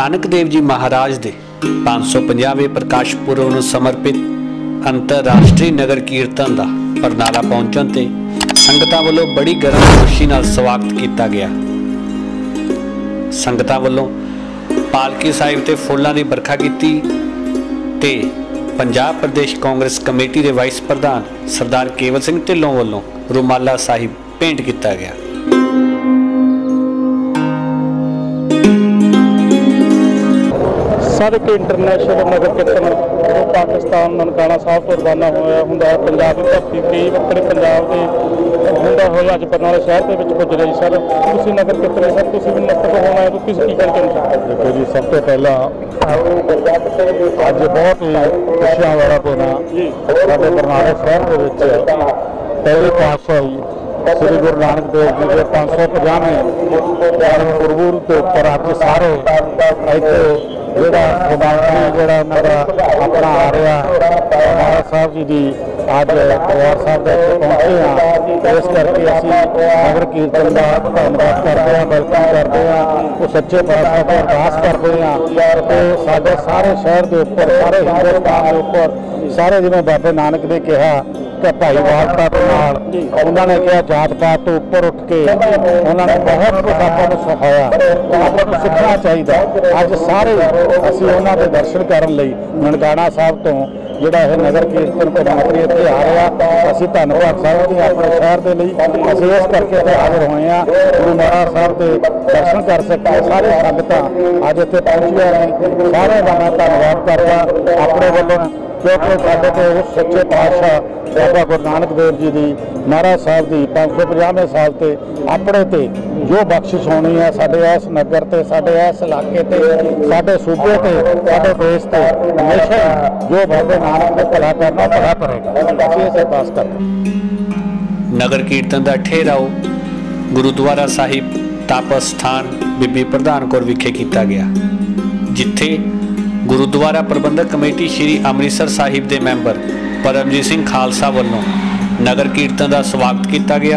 नानक देव जी महाराज के 550वें प्रकाश पुरब नूं समर्पित अंतरराष्ट्रीय नगर कीर्तन का बरनाला पहुंचण ते संगतां वल्लों बड़ी गर्म खुशी नाल स्वागत किया गया। संगतां वल्लों पालकी साहिब ते फुल्लां दी बरखा की ते पंजाब प्रदेश कांग्रेस कमेटी के वाइस प्रधान सरदार केवल सिंह ढिल्लों वल्लों रुमाला साहिब भेंट किया गया। सारे इंटरनेशनल नगर कीर्तन पाकिस्तान ननकाना साहब तो रवाना होया हुंदा है। पंजाब की धरती कई अपने पंजाब के हुंदा होया अज बरनाला शहर के विच पुज रही। सर तुसीं नगर कीर्तन सर तुसीं भी नतक होना है तो किस की कहना चाहते? देखो जी, सब तो पहला अज बहुत ही खुशियां वाला दिन है। साडे बरनाला शहर के विच पहले पातशाही श्री गुरु नानक देव जी के 550वें जन्म गुरपुरब के उपर अज सारे इत्थे ਜਿਹੜਾ अपना आ रहा महाराज साहब जी की अज दरबार साहब पहुंचे हाँ। इस करके असी नगर कीर्तन का धन्यवाद करते हैं, वेलकम करते हैं, वो सच्चे पातशाह को अरदास करते हैं तो साढ़े सारे शहर के उपर सारे हिंदुस्तान के उपर सारे जिन्हें बाबे नानक ने कहा कि भाईवालता के नाल उन्होंने कहा जात पात तो उपर उठ के उन्होंने बहुत कुछ आपको सिखाया, आपको सीखना चाहिए। अज सारे असी उन्होंने दर्शन करने लई ननकाना साहब तो ਜਿਹੜਾ ਇਹ नगर कीर्तन को मंत्री इतने आ रहा असी धन्यवाद साहब जी अपने शहर के लिए असी इस करके हाजिर होए हैं गुरु महाराज साहब के दर्शन कर सके। सारे संगत अज इतने पहुंचिया ने सारे का मैं धन्यवाद करता अपने वालों क्योंकि साढ़े तो उस सच्चे पातशाह बाबा गुरु नानक देव जी की महाराज साहब की 550वें साल से अपने ते जो बख्शिश होनी है साढ़े इस नगर से साढ़े इस इलाके से साढ़े सूबे से साढ़े देश से हमेशा जो बाबे नानक ने भला करना भला करेगा असीं इस अरदास करते। नगर कीर्तन का ठहराव गुरुद्वारा साहिब तप स्थान बीबी प्रधानकौर विखे किया गया, जिथे गुरुद्वारा प्रबंधक कमेटी श्री अमृतसर साहिब के मैंबर परमजीत सिंह खालसा वालों नगर कीर्तन का स्वागत किया गया।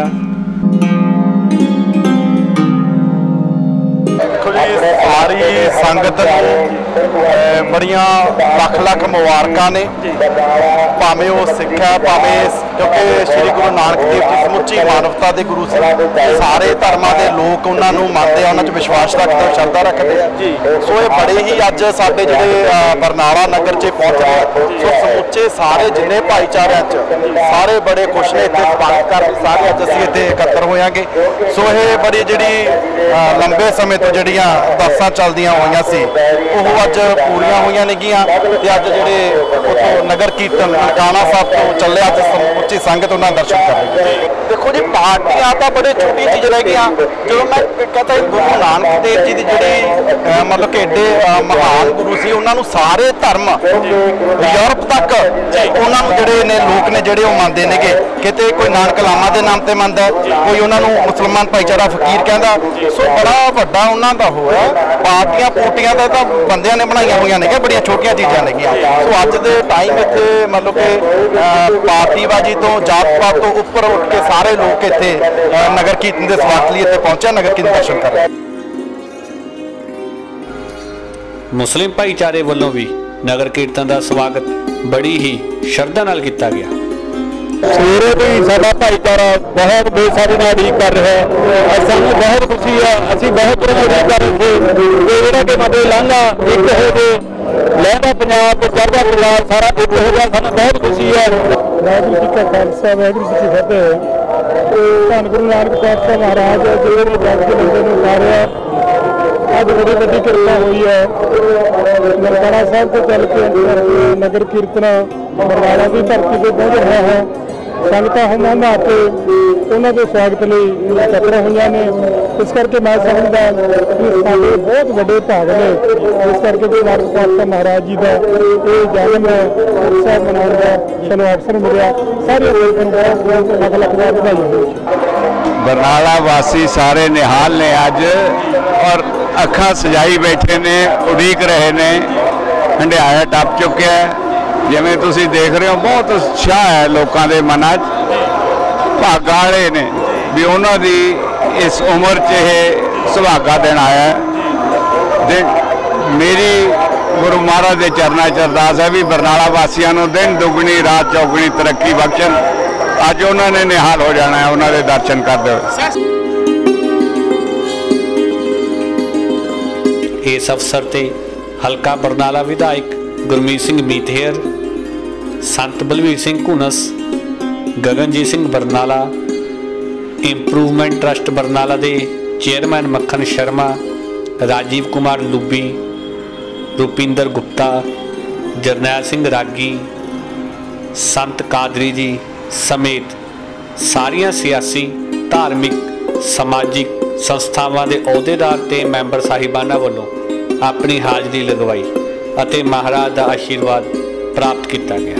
सारी संगत बड़िया लख लख मुबारक ने, भावें वो सिख है भावें क्योंकि श्री गुरु नानक देव जी समुची मानवता के गुरु से सारे धर्मां के लोग उन्होंने मानते हैं, उन्होंने विश्वास रखते श्रद्धा रखते हैं। सो ये बड़े ही अज साडे जिहड़े बरनाला नगर च पहुंच रहे सो समुचे सारे जिन्ने भाईचारे सारे बड़े खुश ने इतने स्वागत कर सारे अज असीं इत्थे एकत्र होयांगे। सो ये बड़ी जिहड़ी लंबे समय तो जिहड़ियां अरदासां चलदियां होईयां सी ओह अज पूरीआं होईयां नेगियां ते अज जिहड़े उत्थों नगर कीर्तन ननकाना साहब तो चले अज समुची संगत उन्हां दर्शन कर रही। देखो जी, पार्टियां तो बड़ी छोटी चीज़ रह गई जो मैं कहता गुरु नानक देव जी की जिहड़ी मतलब कि एडे महान गुरु सी उन्होंने सारे धर्म यूरोप तक उन्होंने जिहड़े ने लोग ने जिहड़े मानते ने किते कोई नानक लामा के नाम से मानता, कोई उन्होंने मुसलमान भाईचारा फकीर कहता। सो बड़ा वड्डा उन्हों का होया पार्टियां पोटियां तो बंदियां ने बनाई हुई ने बड़िया छोटिया चीज़ां ने। सो अज के टाइम इत्थे मतलब कि पार्टीबाजी तो जात पात तो उपर उठ के सारे लोग इत्थे नगर कीर्तन के स्वागत लिए इत्थे पहुंचे नगर कीर्तन दर्शन कर रहे। मुस्लिम भाईचारे वालों भी नगर कीर्तन का स्वागत बड़ी ही श्रद्धा नाल किया गया। सवेरे भी साडा भाईचारा बहुत बेसारी नाल उड़ीक कर रहा है, सानूं बहुत खुशी है, असीं बहुत उड़ीक कर रहे थे जिहड़ा कि मतलब लांघा एक हो गए लहदा पंजाब चढ़दा पंजाब सारा एक हो गया, सानूं बहुत खुशी है। वाहिगुरू जी का खालसा वाहिगुरू जी की फतेह। धन गुरु नानक पातशाह महाराज जिहड़े जग के बंदे नूं उतारिया अज बड़ी वड्डी कृपा हुई है। ननकाना साहब को चल के नगर कीर्तन बरनाला की धरती पर पहुंच रहा है। संगत होना के उन्होंने स्वागत लिए एकत्र हुई ने, इस करके मैं समझदा कि साडे बहुत बड़े भाग ने इस करके गुरु नानक पातशाह महाराज जी का ये जन्म उत्सव मनाने का चलो अवसर मिला। सारे लख लख बधाई। बरनाला वासी सारे निहाल ने अज और अखा सजाई बैठे ने, उड़ीक रहे ने, हंडियाया टप चुके है। जिमें तुसीं देख रहे हो बहुत उत्साह है लोगों के मन च, भागा वाले ने भी उन्हों की इस उम्र च सुहागा दिन आया। मेरी गुरु महाराज के चरणों च अरदास है भी बरनाला वासियों को दिन दुगनी रात चौगुनी तरक्की बख्शन। अज उन्होंने निहाल हो जाना है, उन्होंने दर्शन करते हुए। इस अवसर ते हलका बरनाला विधायक गुरमीत सिंह मीतहेर, संत बलवीर सिंह घुनस, गगनजीत सिंह बरनाला, इंप्रूवमेंट ट्रस्ट बरनाला के चेयरमैन मक्खन शर्मा, राजीव कुमार लुब्बी, रुपिंदर गुप्ता, जरनैल सिंह रागी, संत कादरी जी समेत सारिया सियासी धार्मिक समाजिक संस्थावां दे अहुदेदार ते मैंबर साहिबाना वालों अपनी हाज़री लगवाई अते महाराज का आशीर्वाद प्राप्त किया गया।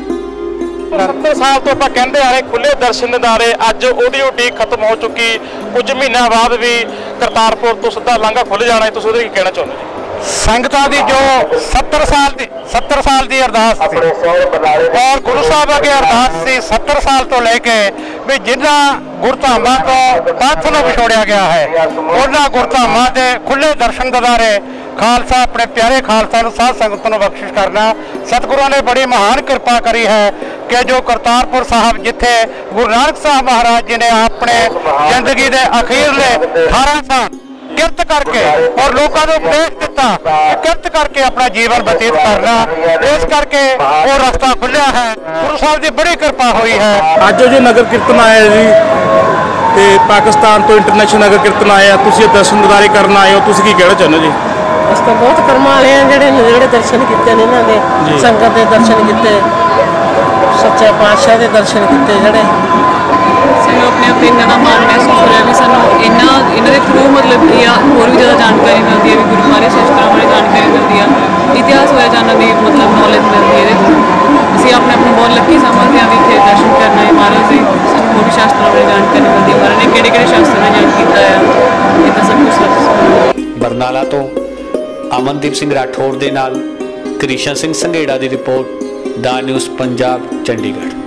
70 साल तो आप कहते आ रहे खुले दर्शन दिदारे, अज उहदी उਡੀक खत्म हो चुकी। कुछ महीनों बाद भी करतारपुर तो सीधा लांघा खुल जाना है, तुसीं उहदे की कहना चाहुंदे हो? संगतां दी जो 70 साल की अरदास थी और गुरु साहब अगे अरदास थी 70 साल तो लेके भी जिन्ना गुरधामां तो पंथ नूं विछोड़िया गया है उन्हां गुरधामां दे खुले दर्शन दिदारे खालसा अपने प्यारे खालसा नूं साध संगत नूं बख्शिश करना। सतगुरुओं ने बड़ी महान कृपा करी है कि जो करतारपुर साहब जिथे गुरु नानक साहब महाराज जी ने अपने जिंदगी के अखीरले 18 साल किरत करके और लोगों को उपदेश दिता किरत करके अपना जीवन बतीत करना, इस करके वो रास्ता खुलिया है। गुरु साहब की बड़ी कृपा हुई है। अज जो नगर कीर्तन आया जी ते पाकिस्तान तो इंटरनेशनल नगर कीर्तन आया, तुसीं दर्शन दिदारे करन आए हो, तुसीं की कहना चाहुंदे जी? अस तो बहुत कर्म वाले हैं जिहड़े दर्शन किए ने, इन्हां दे संगत के दर्शन किए, सच्चे पातशाह के दर्शन किए। जिहड़े सानू अपने आप इन्ना का मान महसूस हो रहा है भी सानू इन्ना इन्हां दे थ्रू मतलब कि होर भी ज़्यादा जानकारी मिलती है, भी गुरु महाराज शास्त्रां बारे जानकारी मिलती है, इतिहास होया जानने की मतलब नॉलेज मिलती है। असीं अपने आप नूं बहुत लकी समझते हैं भी इत्थे दर्शन करना है महाराज दे, सानू होर भी शास्त्रां बारे जानकारी मिलती है, महाराज ने किहड़े-किहड़े शास्त्रां ने जान कीता है, इह तां सब कुछ। बरनाला तो अमनदीप सिंह राठौर दे नाल कृष्ण सिंह संघेड़ा की रिपोर्ट, दा न्यूज़ पंजाब, चंडीगढ़।